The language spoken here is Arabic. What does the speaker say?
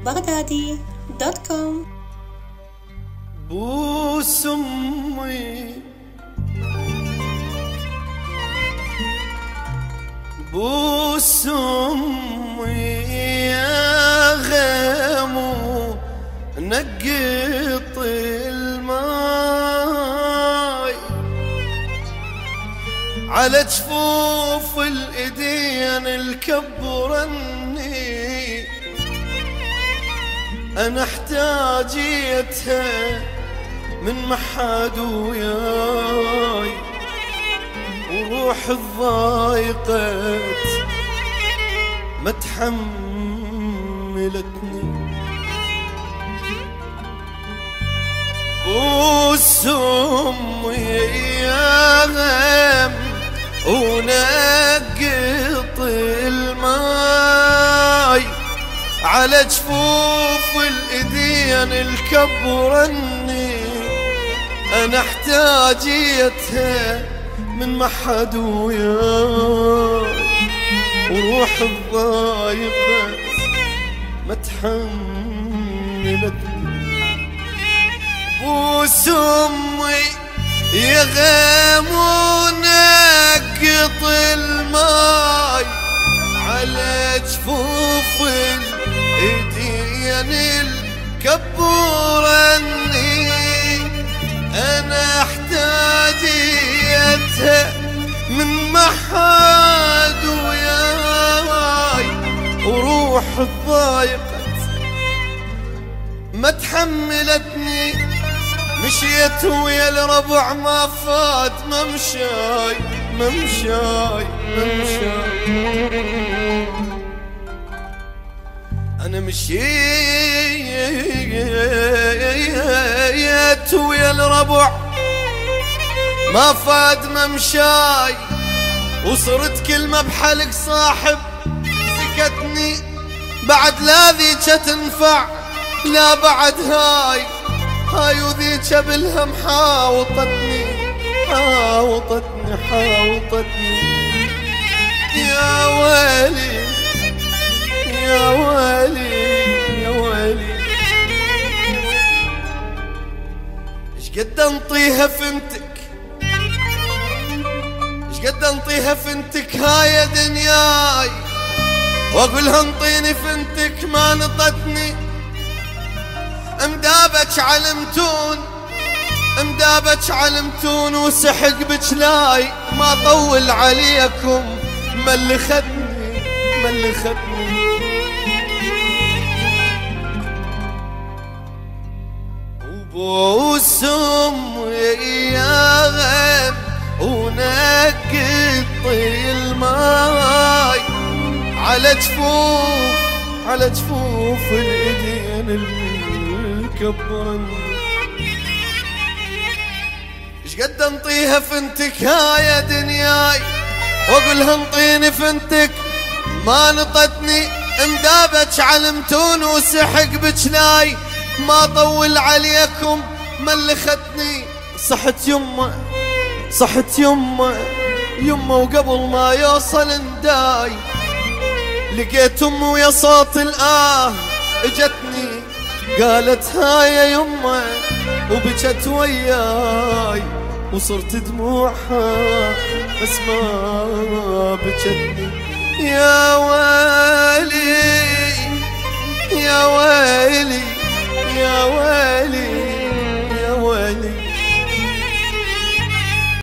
البغدادي.com. بوس أمي بوس أمي يا غيمو نقط الماي على جفوف الإيدين الكبرني، أنا احتاجيتها من محد وياي، وروح الضايقت ما تحملتني. بوس أمي يا غم ونقط الماي على جفوف الإيدين الكبرني، أنا احتاجيتها من محد وياي، وروح الضايقت ما تحملتني. بوس أمي يا غيم ونقط الماي على جفوف الإيدين الكبرني، أنا احتاجيتها من محد وياي، وروح الضايقت ما تحملتني. مشيت ويا الربع ما فات ممشاي ممشاي ممشاي، أنا مشيت ويا الربع ما فات ممشاي، وصرت كلمة بحلق صاحب سكتني، بعد لا ذيك تنفع لا بعد هاي وذيك بالهم حاوطتني حاوطتني حاوطتني. يا ويلي يا ويلي يا ويلي، ايش قد انطيها فنتك ايش قد انطيها فنتك هاي دنياي، واقولها انطيني فنتك ما نطتني. امدابك علمتون امدابك علمتون وسحق بجلاي، ما طول عليكم ما اللي خدني ما اللي خدني. وبوس أمي يا غيم ونقط الماي على جفوف الإيدين الكبرني، ايش قد انطيها فنتك هاي دنياي، واقولها انطيني فنتك ما نطتني. امدابك علمتون وسحق بجلاي، ما طول عليكم ما اللي خدني. صحت يمه وقبل ما يوصل نداي، لقيت امي ويا صوت الآه اجتني، قالت هاي يا يمه وبكت وياي، وصرت دموعها بس ما بكتني. يا ويلي يا ويلي يا ويلي